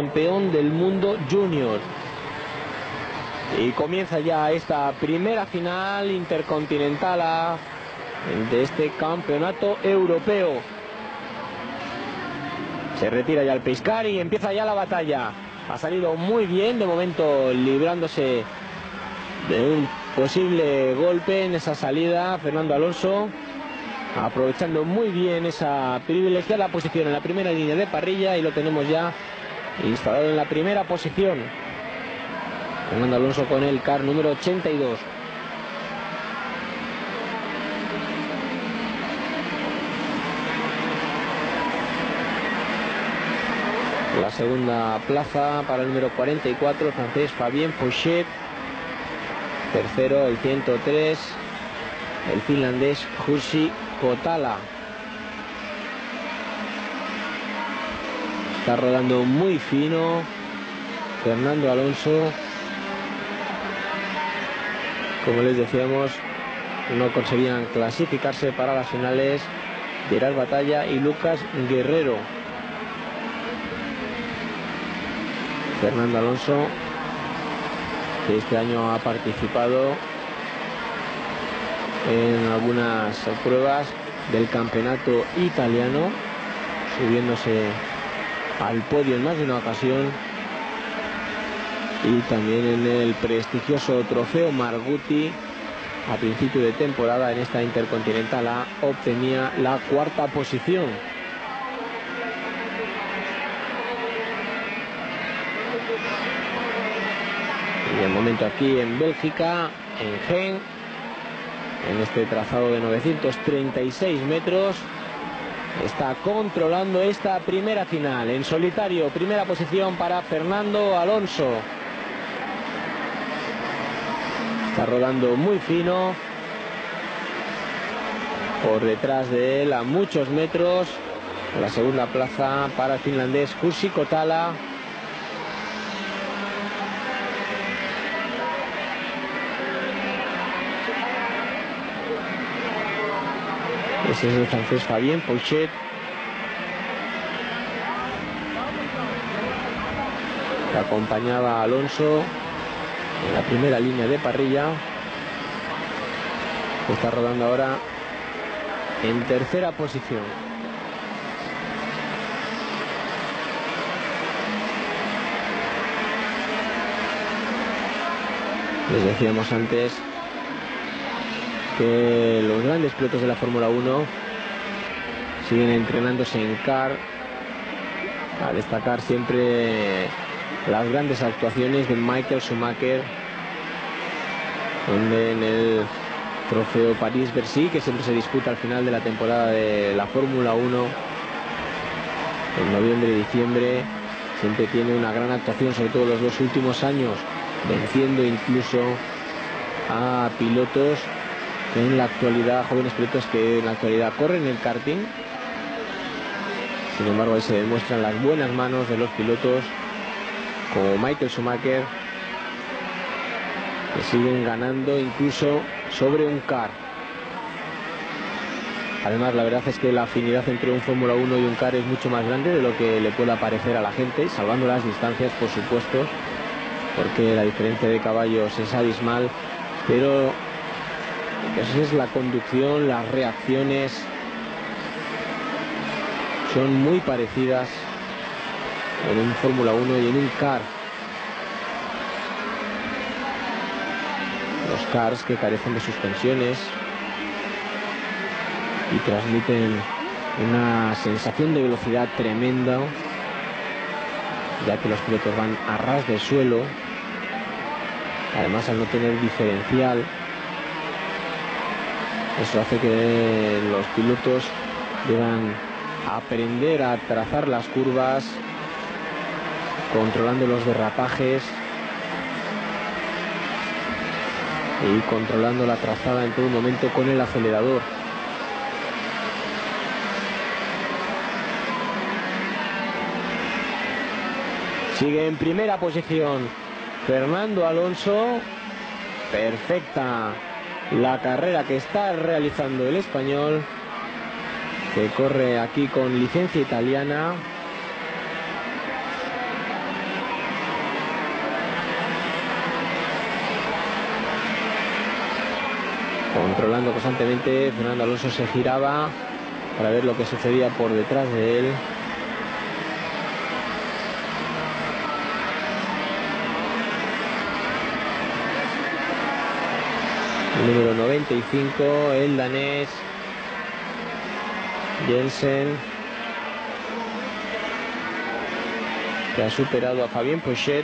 campeón del mundo junior. Y comienza ya esta primera final intercontinental de este campeonato europeo. Se retira ya el Pescar y empieza ya la batalla. Ha salido muy bien, de momento librándose de un posible golpe en esa salida Fernando Alonso, aprovechando muy bien esa privilegiada posición en la primera línea de parrilla, y lo tenemos ya instalado en la primera posición. Fernando Alonso con el car número 82. La segunda plaza para el número 44, el francés Fabien Pochet. Tercero, el 103, el finlandés Jussi Kotala. Está rodando muy fino Fernando Alonso. Como les decíamos, no conseguían clasificarse para las finales Gerard Batalla y Lucas Guerrero. Fernando Alonso, que este año ha participado en algunas pruebas del campeonato italiano, subiéndose al podio en más de una ocasión, y también en el prestigioso trofeo Margutti a principio de temporada en esta Intercontinental A obtenía la cuarta posición. Y de momento aquí en Bélgica, en Genk, en este trazado de 936 metros, está controlando esta primera final en solitario. Primera posición para Fernando Alonso. Está rodando muy fino. Por detrás de él, a muchos metros, la segunda plaza para el finlandés Jussi Kotala. Ese es el francés Fabien Pochet. Que acompañaba a Alonso en la primera línea de parrilla. Está rodando ahora en tercera posición. Les decíamos antes que los grandes pilotos de la Fórmula 1 siguen entrenándose en car, a destacar siempre las grandes actuaciones de Michael Schumacher, donde en el trofeo París-Bercy, que siempre se disputa al final de la temporada de la Fórmula 1, en noviembre y diciembre, siempre tiene una gran actuación, sobre todo los dos últimos años, venciendo incluso a pilotos que en la actualidad, jóvenes pilotos que en la actualidad corren el karting. Sin embargo, ahí se demuestran las buenas manos de los pilotos como Michael Schumacher, que siguen ganando incluso sobre un car. Además, la verdad es que la afinidad entre un Fórmula 1 y un car es mucho más grande de lo que le pueda parecer a la gente, salvando las distancias, por supuesto, porque la diferencia de caballos es abismal, pero esa es la conducción, las reacciones son muy parecidas en un Fórmula 1 y en un car. Los cars que carecen de suspensiones y transmiten una sensación de velocidad tremenda, ya que los pilotos van a ras de suelo. Además, al no tener diferencial, eso hace que los pilotos deban aprender a trazar las curvas, controlando los derrapajes y controlando la trazada en todo momento con el acelerador. Sigue en primera posición Fernando Alonso. Perfecta la carrera que está realizando el español, que corre aquí con licencia italiana. controlando constantemente. Fernando Alonso se giraba para ver lo que sucedía por detrás de él. El número 95, el danés Jensen, que ha superado a Fabien Pochet.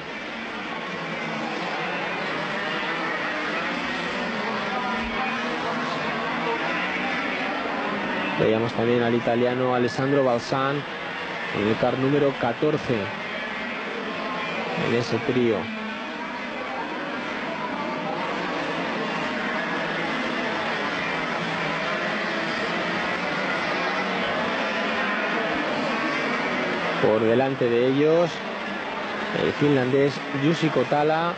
Veíamos también al italiano Alessandro Balzan en el car número 14 en ese trío. Por delante de ellos el finlandés Jussi Kotala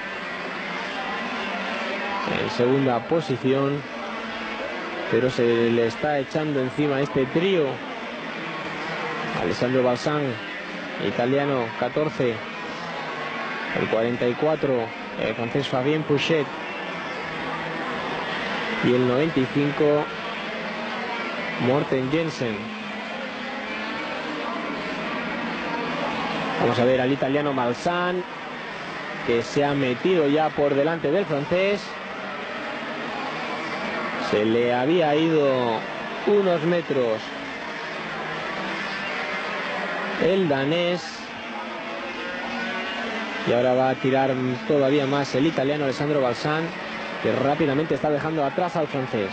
en segunda posición, pero se le está echando encima este trío. Alessandro Balzan, italiano, 14, el 44, el francés Fabien Pochet, y el 95, Morten Jensen. Vamos a ver al italiano Balzan, que se ha metido ya por delante del francés. Se le había ido unos metros el danés y ahora va a tirar todavía más el italiano Alessandro Balzan, que rápidamente está dejando atrás al francés.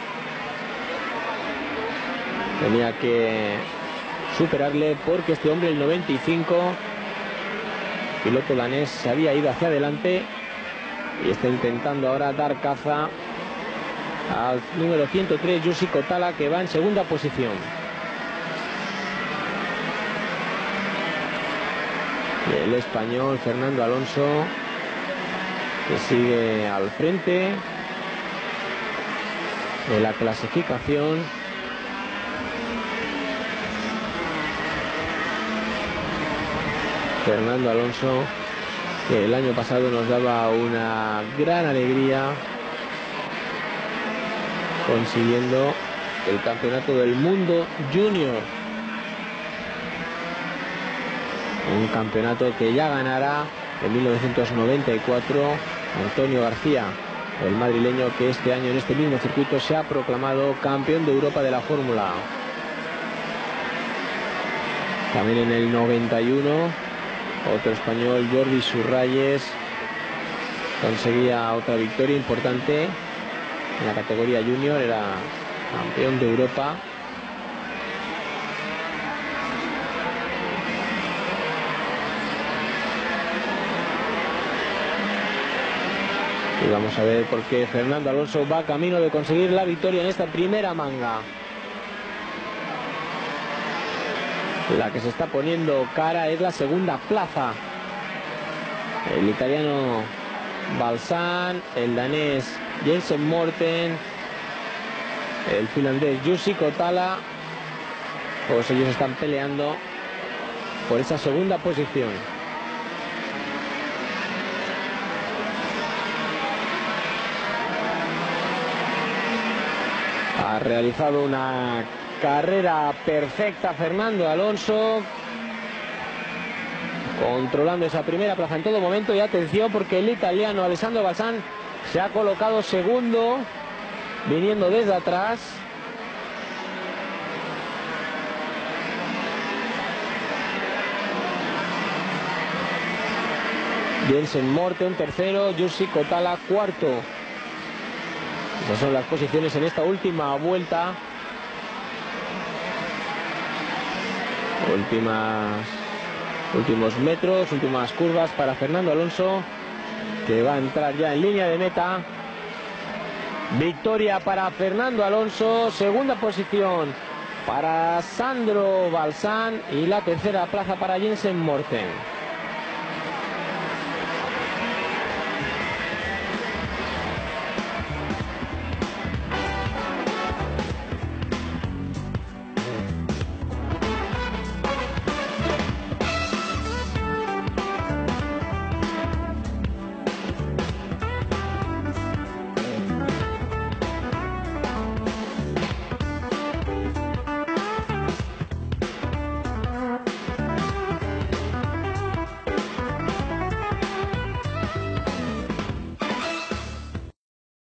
Tenía que superarle porque este hombre, el 95, piloto danés, se había ido hacia adelante y está intentando ahora dar caza al número 103, Jussi Kotala, que va en segunda posición. Y el español Fernando Alonso, que sigue al frente de la clasificación. Fernando Alonso, que el año pasado nos daba una gran alegría consiguiendo el campeonato del mundo junior, un campeonato que ya ganará en 1994 Antonio García, el madrileño, que este año en este mismo circuito se ha proclamado campeón de Europa de la Fórmula. También en el 91 otro español, Jordi Surralles, conseguía otra victoria importante en la categoría junior, era campeón de Europa. Y vamos a ver por qué Fernando Alonso va camino de conseguir la victoria en esta primera manga. La que se está poniendo cara es la segunda plaza. El italiano Balzan, el danés Jensen Morten, el finlandés Jussi Kotala, todos ellos están peleando por esa segunda posición. Ha realizado una carrera perfecta Fernando Alonso, controlando esa primera plaza en todo momento. Y atención, porque el italiano Alessandro Balzan se ha colocado segundo, viniendo desde atrás. Jensen Morten tercero, Jussi Kotala cuarto. Esas son las posiciones en esta última vuelta. Últimos metros, últimas curvas para Fernando Alonso, que va a entrar ya en línea de meta. Victoria para Fernando Alonso, segunda posición para Sandro Balzan y la tercera plaza para Jensen Morten.